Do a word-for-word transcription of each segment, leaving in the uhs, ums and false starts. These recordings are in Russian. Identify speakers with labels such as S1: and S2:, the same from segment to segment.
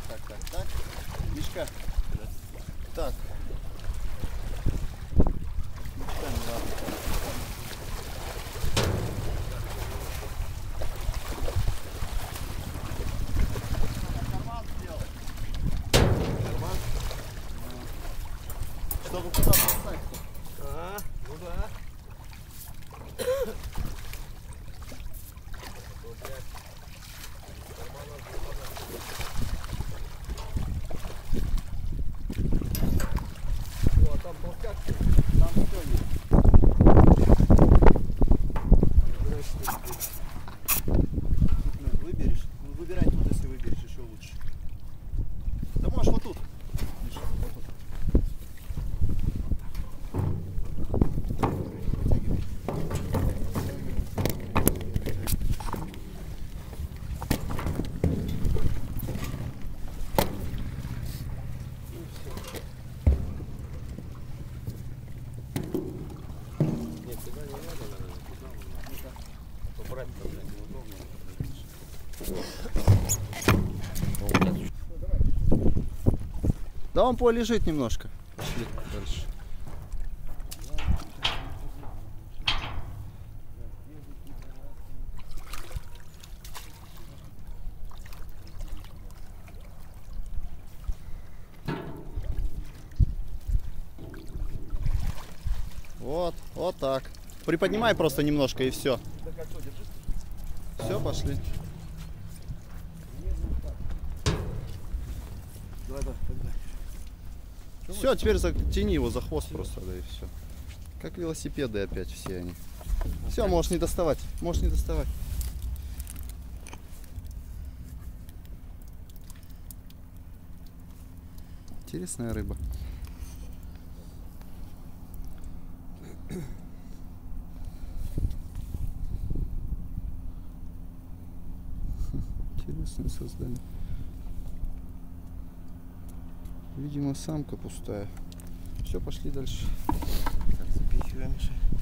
S1: так, так, так. Мишка. Да. Так. Мишка, ну ладно. Карман сделай. Карман? Чтобы куда поставить-то?
S2: Ага, ну да. О, там толстяк.
S1: Там все есть. Тут выберешь. Ну, выбирай тут, если выберешь, еще лучше. Да можешь вот тут. Миша, вот тут. Вытягивай.
S2: Нет, сюда не надо, наверное, туда надо. Побрать-то, блядь, неудобно.
S1: Да он полежит немножко. Пошли дальше. Вот, вот так. Приподнимай просто немножко и все. Все, пошли.
S2: Давай, давай, давай.
S1: Все, теперь затяни его за хвост просто, да и все. Как велосипеды опять все они. Все, можешь не доставать, можешь не доставать. Интересная рыба. Интересное создание. Видимо, самка пустая. Все, пошли дальше.
S2: Так, запихиваем.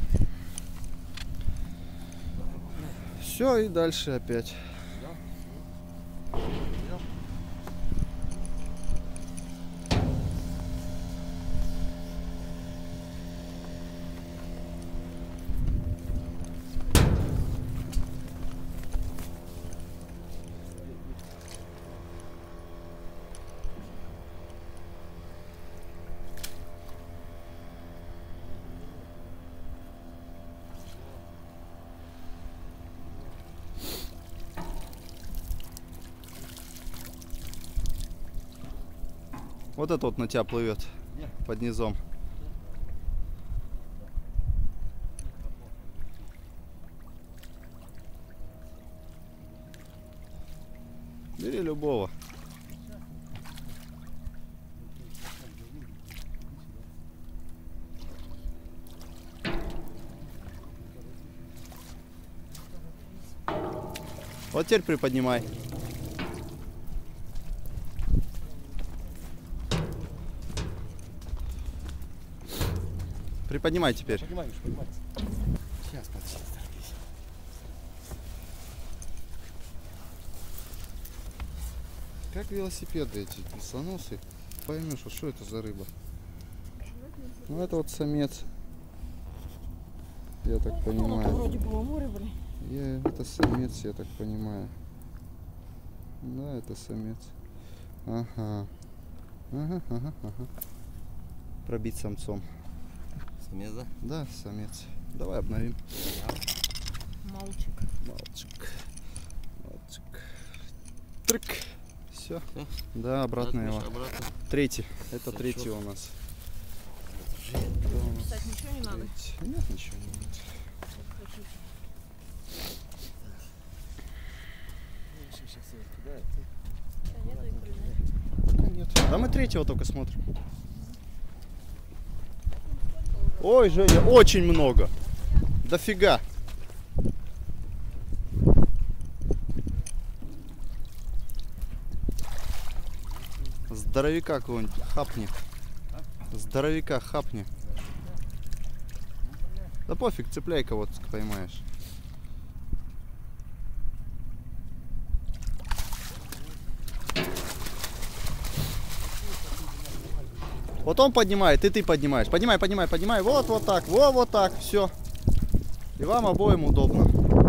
S1: Все, и дальше опять. Вот это вот на тебя плывет под низом. Бери любого. Вот теперь приподнимай. Приподнимай теперь.
S2: Поднимай, поднимай. Сейчас, подожди, торопись.
S1: Как велосипеды эти весоносы. Поймешь, а что это за рыба? Ну это вот самец. Я так понимаю.
S3: Вроде было море, блин.
S1: Я, это самец, я так понимаю. Да, это самец. Ага. Ага, ага, ага. Пробить самцом.
S2: Самец, да?
S1: Да, самец. Давай обновим.
S3: Молчик.
S1: Мальчик. Мальчик. Трик. Все.
S2: Всё?
S1: Да, обратно его.
S2: Обратно.
S1: Третий. Это
S2: Всё,
S1: третий
S2: чётко.
S1: у нас.
S3: Писать ничего не надо.
S1: Третий. Нет, ничего не надо.
S3: Да нету икры,
S1: Пока нет. Да мы третьего только смотрим. Ой, Женя, очень много. Дофига. Здоровяка какого-нибудь хапни. Здоровяка хапни. Да пофиг, цепляй кого-то поймаешь. Потом поднимает, и ты поднимаешь. Поднимай, поднимай, поднимай. Вот, вот так, вот, вот так, все. И вам обоим удобно.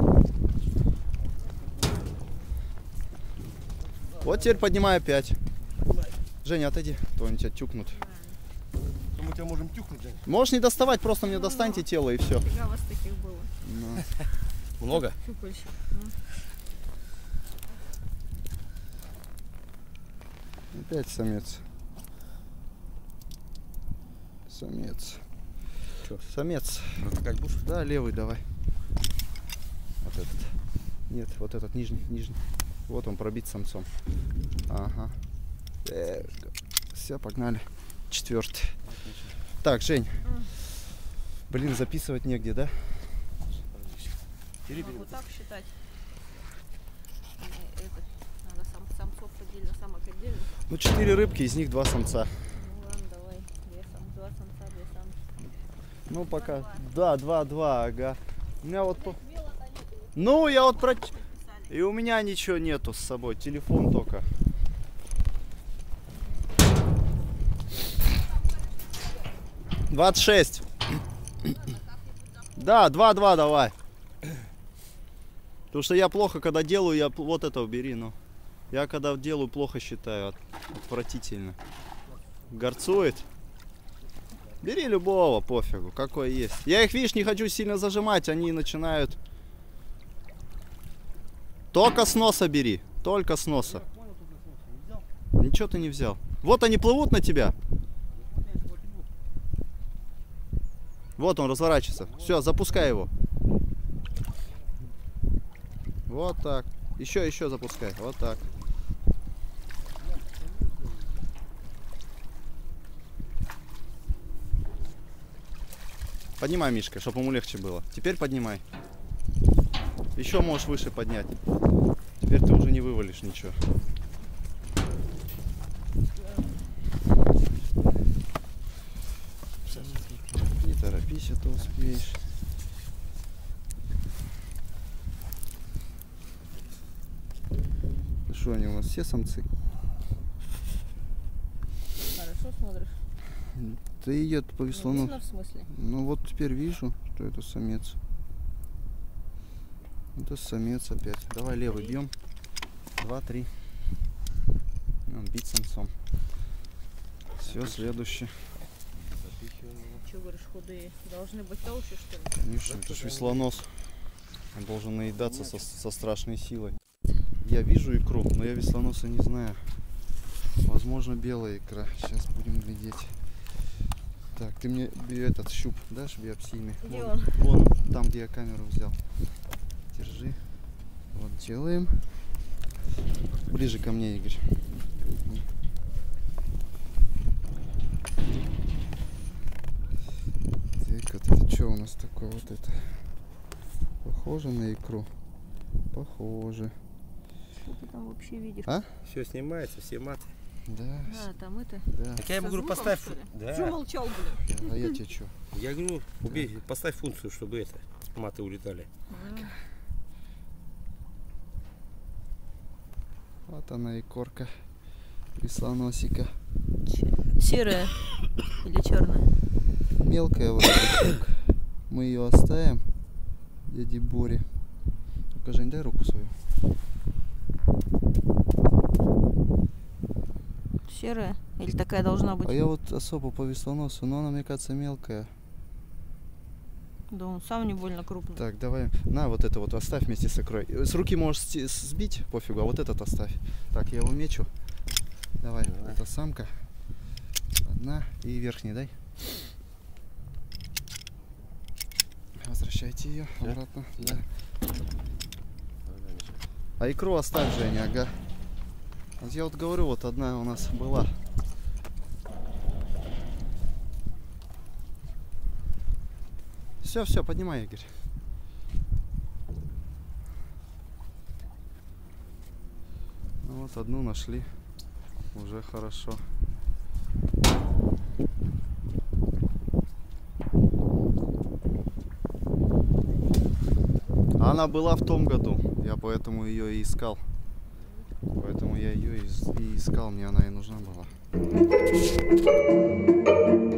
S1: Вот теперь поднимай опять. Женя, отойди, то они тебя тюкнут.
S2: Мы тебя можем тюкнуть, Жень.
S1: Можешь не доставать, просто мне достаньте тело и все.
S3: Фига вас таких было.
S2: Много?
S3: Щупальщик.
S1: Опять самец. Самец.
S2: Чё?
S1: Самец.
S2: Протыкать будешь?
S1: Да, левый давай. Вот этот. Нет, вот этот нижний, нижний. Вот он пробит самцом. Ага. Все, погнали. Четвертый. Так, Жень. Блин, записывать негде, да?
S3: Могу так считать. Э, Это, надо сам, самцов отдельно, самок отдельно.
S1: Ну, четыре рыбки, из них два самца.
S3: Ну ладно, давай. Две сам, два самца, две самки.
S1: Ну, пока. Да, два-два, ага. У меня вот... по- Ну, я вот про... И у меня ничего нету с собой, телефон только. двадцать шесть. Да, два-два давай. Потому что я плохо, когда делаю, я пл- вот это убери, ну. Я когда делаю, плохо считаю, от- отвратительно. Горцует. Бери любого, пофигу, какой есть. Я их, видишь, не хочу сильно зажимать, они начинают... Только с носа бери, только с носа. Ничего ты не взял. Вот они плывут на тебя. Вот он разворачивается. Все, запускай его. Вот так. Еще, еще запускай. Вот так. Поднимай, Мишка, чтобы ему легче было. Теперь поднимай. Еще можешь выше поднять. Теперь ты уже не вывалишь ничего. Не торопись, а то успеешь. Что они у нас все самцы?
S3: Хорошо смотришь?
S1: Да и я повисло.
S3: Ну,
S1: Ну,
S3: видно в смысле?
S1: ну вот теперь вижу, что это самец. Это самец опять. Давай левый бьем. Два, три. Он бить самцом. Все, следующий.
S3: Че говоришь, худые? Должны быть толще, что ли?
S1: Конечно, это ж веслонос. Он должен наедаться со, со страшной силой. Я вижу икру, но я веслоноса не знаю. Возможно, белая икра. Сейчас будем глядеть. Так, ты мне би- этот щуп дашь биопсийный?
S3: Где
S1: Вон,
S3: он?
S1: вон, там, где я камеру взял. Держи. Вот делаем. Ближе ко мне, Игорь. Так, вот это что у нас такое? Вот это. Похоже на икру? Похоже.
S3: Что ты там вообще видишь?
S1: А?
S2: Все снимается, все маты.
S1: Да.
S3: Да, там это.
S1: Да.
S2: Так я ему
S3: Со
S2: говорю,
S3: звуком,
S2: поставь.
S3: что ли?
S2: Да.
S3: Чё молчал, блин?
S1: А я тебе что?
S2: Я говорю, убей, поставь функцию, чтобы это, маты улетали.
S1: Вот она и корка веслоносика.
S3: Серая или черная?
S1: Мелкая вроде как. Мы ее оставим дяде Боре. Ну-ка, Жень, дай руку свою.
S3: Серая? Или такая должна быть?
S1: А я вот особо по веслоносу, но она, мне кажется, мелкая.
S3: Да он сам не больно крупный.
S1: Так, давай. На, вот это вот оставь вместе с икрой. С руки можешь сти- сбить, пофигу, а вот этот оставь. Так, я его мечу. Давай,
S2: Давай.
S1: это самка. Одна. И верхний дай. Возвращайте ее
S2: Всё?
S1: обратно.
S2: Да.
S1: Да. А икру оставь, Женя, ага. Вот я вот говорю, вот одна у нас была. Все, все, поднимай, Игорь. Ну вот одну нашли. Уже хорошо. Она была в том году. Я поэтому ее и искал. Поэтому я ее и, и искал, мне она и нужна была.